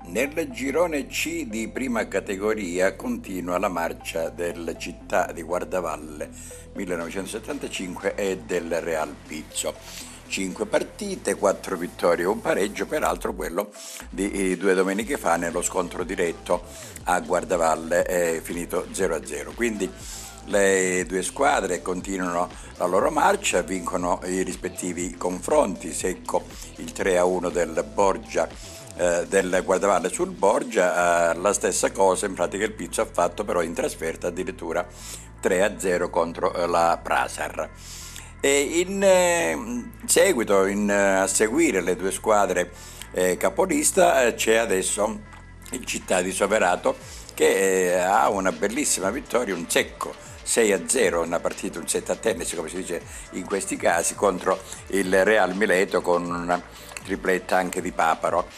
Nel girone C di prima categoria continua la marcia del Città di Guardavalle 1975 e del Real Pizzo. 5 partite, 4 vittorie e un pareggio, peraltro quello di 2 domeniche fa nello scontro diretto a Guardavalle è finito 0-0. Quindi le due squadre continuano la loro marcia, vincono i rispettivi confronti, secco il 3-1 del Borgia, del Guardavalle sul Borgia, la stessa cosa in pratica il Pizzo ha fatto però in trasferta addirittura 3-0 contro la Prasar. E in seguito, a seguire le due squadre capolista, c'è adesso il Città di Soverato che ha una bellissima vittoria, un secco 6-0, una partita, un set a tennis come si dice in questi casi, contro il Real Mileto con una tripletta anche di Paparo.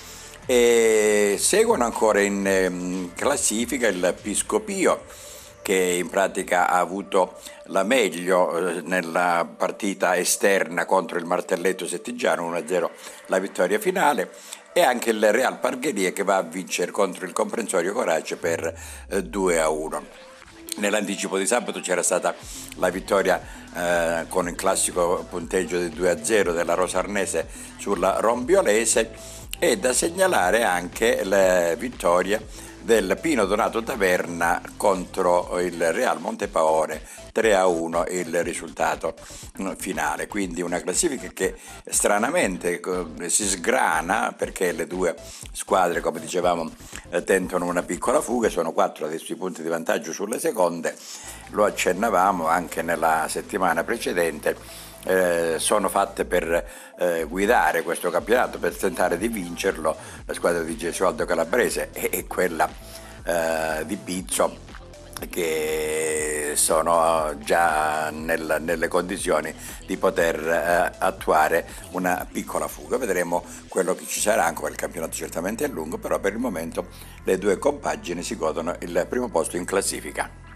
E seguono ancora in classifica il Piscopio, che in pratica ha avuto la meglio nella partita esterna contro il Martelletto Settigiano, 1-0 la vittoria finale, e anche il Real Pargherie che va a vincere contro il Comprensorio Coraggio per 2-1. Nell'anticipo di sabato c'era stata la vittoria con il classico punteggio di 2-0 della Rosa Arnese sulla Rombiolese, e da segnalare anche la vittoria del Pino Donato Taverna contro il Real Montepaone, 3-1 il risultato finale. Quindi una classifica che stranamente si sgrana, perché le due squadre, come dicevamo, tentano una piccola fuga, sono 4 adesso i punti di vantaggio sulle seconde, lo accennavamo anche nella settimana precedente. Sono fatte per guidare questo campionato, per tentare di vincerlo, la squadra di Gesualdo Calabrese e quella di Pizzo, che sono già nelle condizioni di poter attuare una piccola fuga. Vedremo quello che ci sarà, anche il campionato certamente è lungo, però per il momento le due compagini si godono il primo posto in classifica.